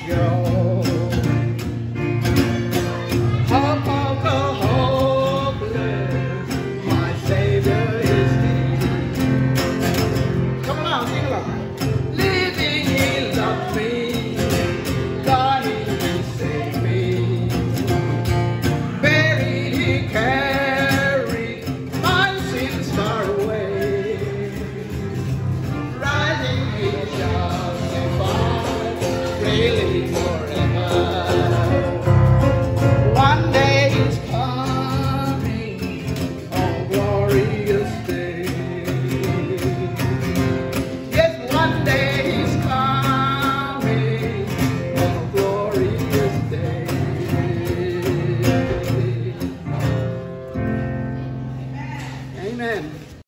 show. Hope of the hopeless, my Savior is He. Come along, sing along. Living He loved me, dying He saved me, buried He carried my sins far away, rising He justified, really forever. One day is coming, oh glorious day. Yes, one day is coming, oh glorious day. Amen.